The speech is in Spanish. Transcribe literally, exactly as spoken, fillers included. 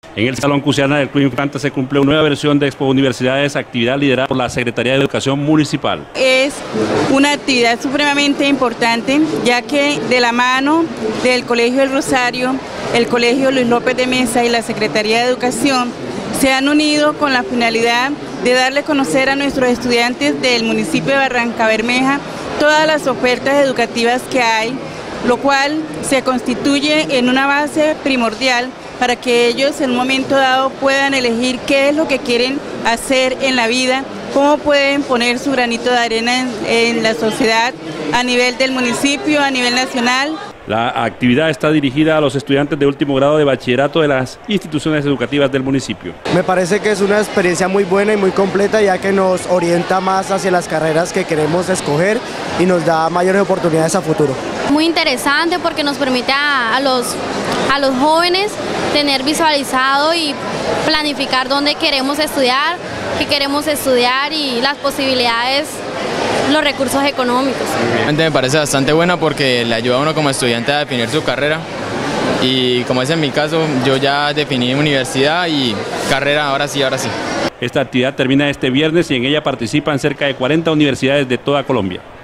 En el Salón Cusiana del Club Infanta se cumple una nueva versión de Expo Universidades, actividad liderada por la Secretaría de Educación Municipal. Es una actividad supremamente importante, ya que de la mano del Colegio El Rosario, el Colegio Luis López de Mesa y la Secretaría de Educación se han unido con la finalidad de darle a conocer a nuestros estudiantes del municipio de Barrancabermeja todas las ofertas educativas que hay, lo cual se constituye en una base primordial para que ellos en un momento dado puedan elegir qué es lo que quieren hacer en la vida, cómo pueden poner su granito de arena en, en la sociedad a nivel del municipio, a nivel nacional. La actividad está dirigida a los estudiantes de último grado de bachillerato de las instituciones educativas del municipio. Me parece que es una experiencia muy buena y muy completa, ya que nos orienta más hacia las carreras que queremos escoger y nos da mayores oportunidades a futuro. Muy interesante porque nos permite a, a, los, a los jóvenes tener visualizado y planificar dónde queremos estudiar, qué queremos estudiar y las posibilidades, los recursos económicos. Me parece bastante buena porque le ayuda a uno como estudiante a definir su carrera y como es en mi caso, yo ya definí universidad y carrera, ahora sí, ahora sí. Esta actividad termina este viernes y en ella participan cerca de cuarenta universidades de toda Colombia.